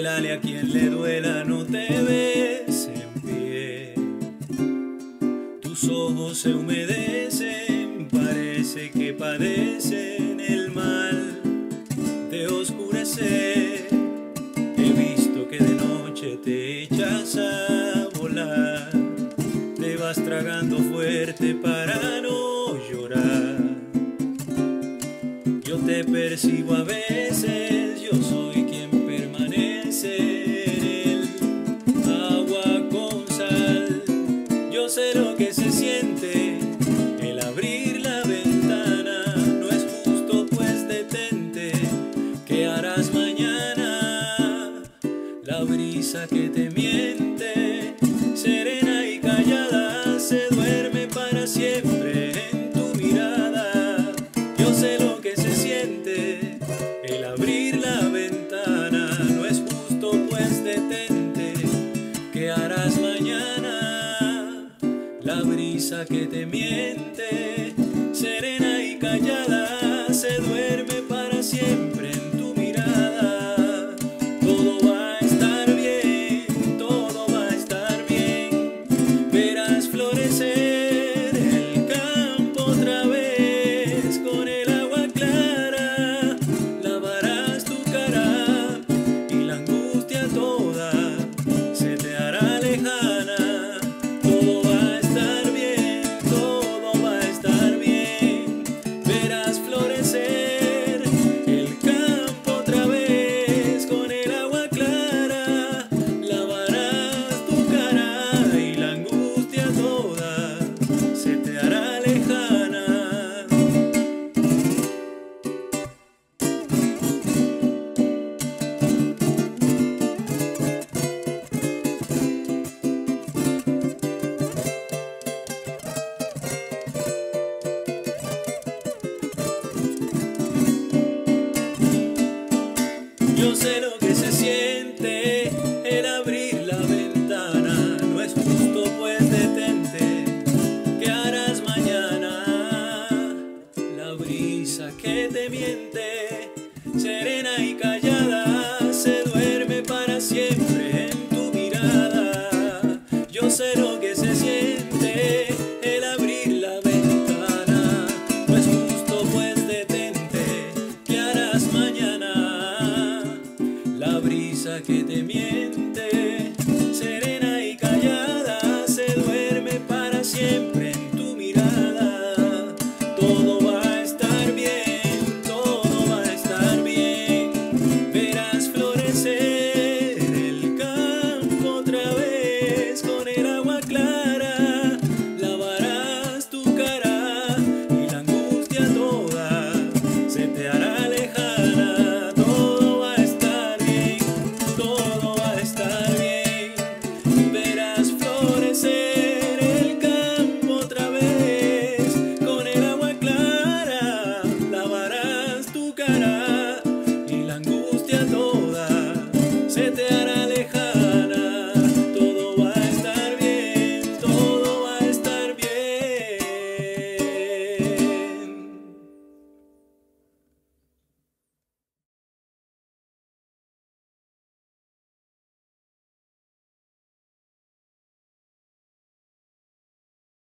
Duélale a quien le duela, no te ves en pie. Tus ojos se humedecen, parece que padecen el mal de oscurecer. He visto que de noche te echas a volar, te vas tragando fuerte para no llorar. Yo te percibo a veces, yo soy quien permanece en el agua con sal. Yo sé lo que se siente el abrir la ventana, no es justo pues detente, ¿qué harás mañana? La brisa que te miente, serena y callada, se duerme para siempre en tu mirada. Yo sé lo que se siente el abrir la ventana, no es justo pues detente, ¿qué harás mañana? La brisa que te miente, serena y callada, se duerme para siempre en tu mirada. Todo va a estar bien, todo va a estar bien, verás florecer el campo otra vez con el agua clara, lavarás tu cara y la angustia toda se te hará lejana. Todo va a estar bien, todo va a estar bien, verás florecer el campo otra vez con el agua clara, lavarás tu cara y la angustia toda se te hará lejana. Yo sé lo que se siente el abrir la ventana, no es justo pues detente, ¿qué harás mañana? La brisa que te miente, serena y callada, se duerme para siempre en tu mirada. Yo sé lo que se siente el abrir la ventana, no es justo pues detente, ¿qué harás mañana? La brisa que te miente, serena y callada, se duerme para siempre en tu mirada. Todo va a estar bien, todo va a estar bien, verás florecer el campo otra vez con el agua clara, lavarás tu cara y la angustia toda se te hará lejana. Todo va a estar bien, todo va a estar bien, verás florecer el campo otra vez con el agua clara, lavarás tu cara y la angustia toda se te